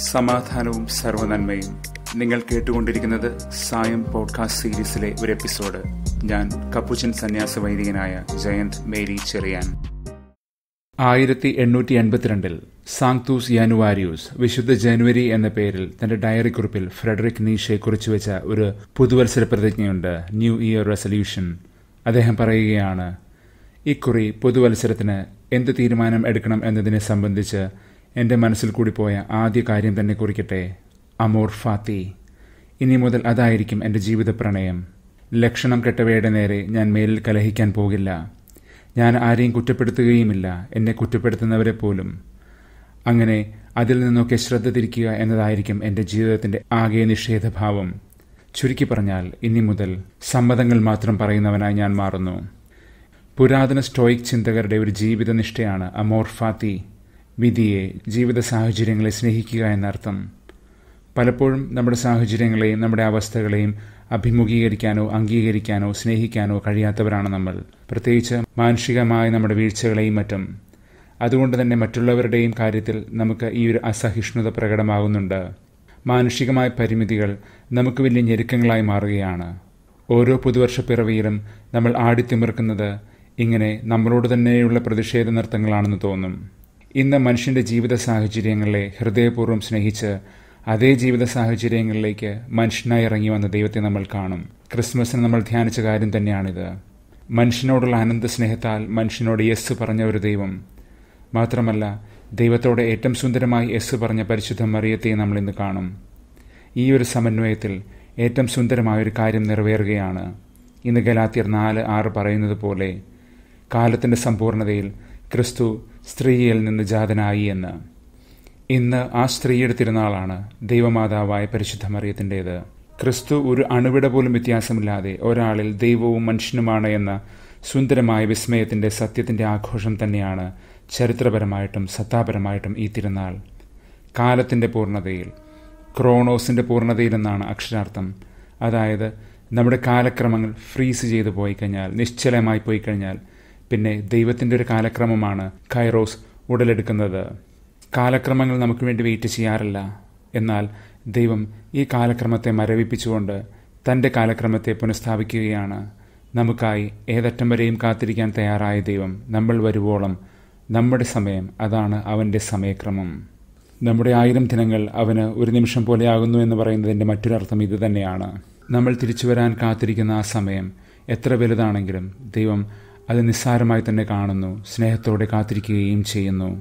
സമാധാനവും സർവ്വനന്മയും. നിങ്ങൾ കേട്ടുകൊണ്ടിരിക്കുന്നത് സായം പോഡ്കാസ്റ്റ് സീരീസിലെ ഒരു എപ്പിസോഡ്. ഞാൻ കപ്പുച്ചൻ സന്യാസ വൈദികനായ ജയന്ത് മേരി ചെറിയാൻ. 1882 സാങ്ക്തൂസ് യാനുവാരിയൂസ് വിശുദ്ധ ജനുവരി എന്ന പേരിൽ തന്റെ ഡയറി കുറിപ്പിൽ ഫ്രെഡറിക് നീഷെ കുറിച്ചുവെച്ച ഒരു പുതുവത്സര പ്രതിജ്ഞയുണ്ട്, ന്യൂ ഇയർ റെസൊല്യൂഷൻ. അദ്ദേഹം പറയുകയാണ്, ഇക്കുറി പുതുവത്സരത്തിന് എന്ത് തീരുമാനം എടുക്കണം എന്നതിനെ സംബന്ധിച്ച് എൻ്റെ മനസ്സിൽ കൂടി പോയ ആദ്യ കാര്യം തന്നെ കുറിക്കട്ടെ, അമോർ ഫാത്തി. ഇനി മുതൽ അതായിരിക്കും എൻ്റെ ജീവിത പ്രണയം. ലക്ഷണം കെട്ടവയുടെ നേരെ ഞാൻ മേലിൽ കലഹിക്കാൻ പോകില്ല. ഞാൻ ആരെയും കുറ്റപ്പെടുത്തുകയുമില്ല, എന്നെ കുറ്റപ്പെടുത്തുന്നവരെ പോലും. അങ്ങനെ അതിൽ നിന്നൊക്കെ ശ്രദ്ധ തിരിക്കുക എന്നതായിരിക്കും എൻ്റെ ജീവിതത്തിൻ്റെ ആകെ നിഷേധഭാവം. ചുരുക്കി പറഞ്ഞാൽ, ഇനി മുതൽ സമ്മതങ്ങൾ മാത്രം പറയുന്നവനായി ഞാൻ മാറുന്നു. പുരാതന സ്റ്റോയിക് ചിന്തകരുടെ ഒരു ജീവിത നിഷ്ഠയാണ് അമോർ ഫാത്തി, വിധിയെ, ജീവിത സാഹചര്യങ്ങളെ സ്നേഹിക്കുക എന്നർത്ഥം. പലപ്പോഴും നമ്മുടെ സാഹചര്യങ്ങളെയും നമ്മുടെ അവസ്ഥകളെയും അഭിമുഖീകരിക്കാനോ അംഗീകരിക്കാനോ സ്നേഹിക്കാനോ കഴിയാത്തവരാണ് നമ്മൾ, പ്രത്യേകിച്ച് മാനുഷികമായ നമ്മുടെ വീഴ്ചകളെയും മറ്റും. അതുകൊണ്ട് തന്നെ മറ്റുള്ളവരുടെയും കാര്യത്തിൽ നമുക്ക് ഈ ഒരു അസഹിഷ്ണുത പ്രകടമാകുന്നുണ്ട്. മാനുഷികമായ പരിമിതികൾ നമുക്ക് വലിയ ഞെരുക്കങ്ങളായി മാറുകയാണ്. ഓരോ പുതുവർഷ പിറവിയിലും നമ്മൾ ആടിത്തിമിർക്കുന്നത് ഇങ്ങനെ നമ്മളോട് തന്നെയുള്ള പ്രതിഷേധ നൃത്തങ്ങളാണെന്ന് തോന്നും. ഇന്ന് മനുഷ്യൻ്റെ ജീവിത സാഹചര്യങ്ങളെ ഹൃദയപൂർവ്വം സ്നേഹിച്ച് അതേ ജീവിത സാഹചര്യങ്ങളിലേക്ക് മനുഷ്യനായി ഇറങ്ങി വന്ന ദൈവത്തെ നമ്മൾ കാണും. ക്രിസ്മസിന് നമ്മൾ ധ്യാനിച്ച കാര്യം തന്നെയാണിത്. മനുഷ്യനോടുള്ള അനന്ത സ്നേഹത്താൽ മനുഷ്യനോട് യെസ് പറഞ്ഞ ഒരു ദൈവം. മാത്രമല്ല, ദൈവത്തോടെ ഏറ്റവും സുന്ദരമായി യെസ് പറഞ്ഞ പരിശുദ്ധ മറിയത്തെ നമ്മൾ ഇന്ന് കാണും. ഈ ഒരു സമന്വയത്തിൽ ഏറ്റവും സുന്ദരമായൊരു കാര്യം നിറവേറുകയാണ്. ഇന്ന് ഗലാത്യർ 4:6 പറയുന്നത് പോലെ, കാലത്തിൻ്റെ സമ്പൂർണതയിൽ ക്രിസ്തു സ്ത്രീയിൽ നിന്ന് ജാതനായി എന്ന്. ഇന്ന് ആ സ്ത്രീയുടെ തിരുനാളാണ്, ദൈവമാതാവായ പരിശുദ്ധ മറിയത്തിൻ്റേത്. ക്രിസ്തു ഒരു അണുവിട പോലും വ്യത്യാസമില്ലാതെ ഒരാളിൽ ദൈവവും മനുഷ്യനുമാണ് എന്ന സുന്ദരമായ വിസ്മയത്തിൻ്റെ സത്യത്തിൻ്റെ ആഘോഷം തന്നെയാണ് ചരിത്രപരമായിട്ടും സത്താപരമായിട്ടും ഈ തിരുനാൾ. കാലത്തിൻ്റെ പൂർണ്ണതയിൽ, ക്രോണോസിൻ്റെ പൂർണ്ണതയിൽ എന്നാണ് അക്ഷരാർത്ഥം. അതായത് നമ്മുടെ കാലക്രമങ്ങൾ ഫ്രീസ് ചെയ്തു പോയി കഴിഞ്ഞാൽ, നിശ്ചലമായി പോയി കഴിഞ്ഞാൽ, പിന്നെ ദൈവത്തിൻ്റെ ഒരു കാലക്രമമാണ് കൈറോസ് ഉടലെടുക്കുന്നത്. കാലക്രമങ്ങൾ നമുക്ക് വേണ്ടി വെയിറ്റ് ചെയ്യാറില്ല. എന്നാൽ ദൈവം ഈ കാലക്രമത്തെ മരവിപ്പിച്ചുകൊണ്ട് തൻ്റെ കാലക്രമത്തെ പുനഃസ്ഥാപിക്കുകയാണ്. നമുക്കായി ഏതറ്റം വരെയും കാത്തിരിക്കാൻ തയ്യാറായ ദൈവം നമ്മൾ വരുവോളം നമ്മുടെ സമയം, അതാണ് അവൻ്റെ സമയക്രമം. നമ്മുടെ 1000 ദിനങ്ങൾ അവന് ഒരു നിമിഷം പോലെയാകുന്നു എന്ന് പറയുന്നതിൻ്റെ മറ്റൊരർത്ഥം ഇത് തന്നെയാണ്. നമ്മൾ തിരിച്ചു വരാൻ കാത്തിരിക്കുന്ന ആ സമയം എത്ര വലുതാണെങ്കിലും ദൈവം അത് നിസ്സാരമായി തന്നെ കാണുന്നു, സ്നേഹത്തോടെ കാത്തിരിക്കുകയും ചെയ്യുന്നു.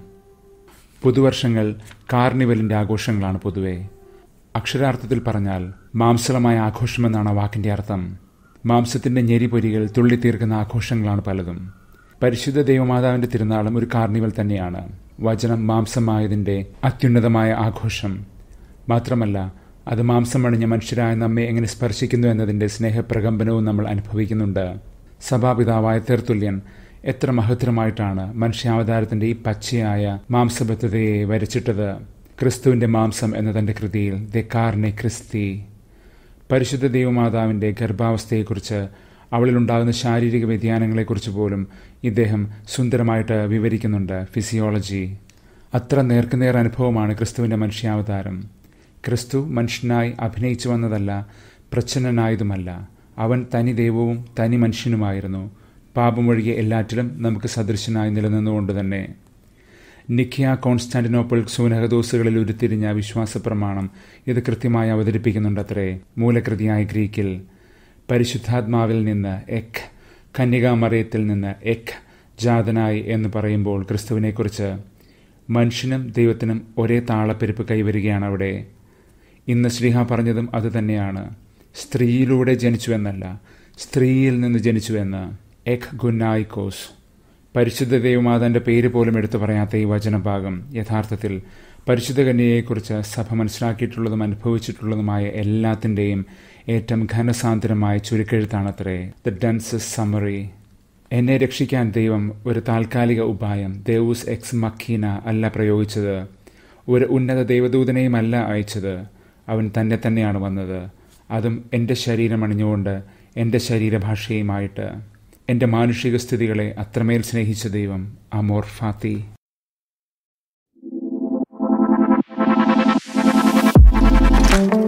പുതുവർഷങ്ങൾ കാർണിവലിൻ്റെ ആഘോഷങ്ങളാണ് പൊതുവെ. അക്ഷരാർത്ഥത്തിൽ പറഞ്ഞാൽ മാംസളമായ ആഘോഷമെന്നാണ് വാക്കിൻ്റെ അർത്ഥം. മാംസത്തിൻ്റെ ഞെരിപൊരികൾ തുള്ളിത്തീർക്കുന്ന ആഘോഷങ്ങളാണ് പലതും. പരിശുദ്ധ ദൈവമാതാവിൻ്റെ തിരുനാളും ഒരു കാർണിവൽ തന്നെയാണ്. വചനം മാംസമായതിൻ്റെ അത്യുന്നതമായ ആഘോഷം. മാത്രമല്ല, അത് മാംസം അണിഞ്ഞ മനുഷ്യരായ നമ്മെ എങ്ങനെ സ്പർശിക്കുന്നു എന്നതിൻ്റെ സ്നേഹപ്രകമ്പനവും നമ്മൾ അനുഭവിക്കുന്നുണ്ട്. സഭാപിതാവായ തെർത്തുല്യൻ എത്ര മഹത്തരമായിട്ടാണ് മനുഷ്യാവതാരത്തിൻ്റെ ഈ പച്ചയായ മാംസബദ്ധതയെ വരച്ചിട്ടത്. ക്രിസ്തുവിൻ്റെ മാംസം എന്ന തൻ്റെ കൃതിയിൽ ദെ കാർനെ ക്രിസ്തി, പരിശുദ്ധ ദൈവമാതാവിൻ്റെ ഗർഭാവസ്ഥയെക്കുറിച്ച്, അവളിലുണ്ടാകുന്ന ശാരീരിക വ്യതിയാനങ്ങളെക്കുറിച്ച് പോലും ഇദ്ദേഹം സുന്ദരമായിട്ട് വിവരിക്കുന്നുണ്ട്. ഫിസിയോളജി. അത്ര നേർക്കുനേർ അനുഭവമാണ് ക്രിസ്തുവിൻ്റെ മനുഷ്യാവതാരം. ക്രിസ്തു മനുഷ്യനായി അഭിനയിച്ചു വന്നതല്ല, പ്രച്ഛന്നനായതുമല്ല. അവൻ തനി ദൈവവും തനി മനുഷ്യനുമായിരുന്നു. പാപമൊഴികെ എല്ലാറ്റിലും നമുക്ക് സദൃശനായി നിലനിന്നുകൊണ്ട് തന്നെ. നിഖ്യ, കോൺസ്റ്റാന്റിനോപ്പിൾ സൂനഹദോസുകളിൽ ഉരുത്തിരിഞ്ഞ വിശ്വാസ പ്രമാണം ഇത് കൃത്യമായി അവതരിപ്പിക്കുന്നുണ്ടത്രേ. മൂലകൃതിയായ ഗ്രീക്കിൽ പരിശുദ്ധാത്മാവിൽ നിന്ന് എക്, കന്യകാമറിയത്തിൽ നിന്ന് എക്, ജാതനായി എന്ന് പറയുമ്പോൾ ക്രിസ്തുവിനെക്കുറിച്ച് മനുഷ്യനും ദൈവത്തിനും ഒരേ താളപ്പെരുപ്പ് കൈവരികയാണ് അവിടെ. ഇന്ന് ശ്രീഹ പറഞ്ഞതും അതുതന്നെയാണ്. സ്ത്രീയിലൂടെ ജനിച്ചു എന്നല്ല, സ്ത്രീയിൽ നിന്ന് ജനിച്ചു എന്ന്. എക് ഗുന്നായിക്കോസ്. പരിശുദ്ധ ദൈവമാതാവിൻ്റെ പേര് പോലും എടുത്തു പറയാത്ത ഈ വചനഭാഗം യഥാർത്ഥത്തിൽ പരിശുദ്ധ കന്യകയെക്കുറിച്ച് സഭ മനസ്സിലാക്കിയിട്ടുള്ളതും അനുഭവിച്ചിട്ടുള്ളതുമായ എല്ലാത്തിൻ്റെയും ഏറ്റവും ഘനസാന്ദ്രമായ ചുരുക്കെഴുത്താണത്രേ. The ഡെൻസസ് summary. എന്നെ രക്ഷിക്കാൻ ദൈവം ഒരു താൽക്കാലിക ഉപായം, ദേവൂസ് എക്സ് മക്കീന അല്ല പ്രയോഗിച്ചത്. ഒരു ഉന്നത ദൈവദൂതനെയും അല്ല അയച്ചത്. അവൻ തന്നെ തന്നെയാണ് വന്നത്. അതും എൻ്റെ ശരീരം അണിഞ്ഞുകൊണ്ട്, എൻ്റെ ശരീരഭാഷയുമായിട്ട്. എൻ്റെ മാനുഷിക സ്ഥിതികളെ അത്രമേൽ സ്നേഹിച്ച ദൈവം അമോർ ഫാത്തി. you.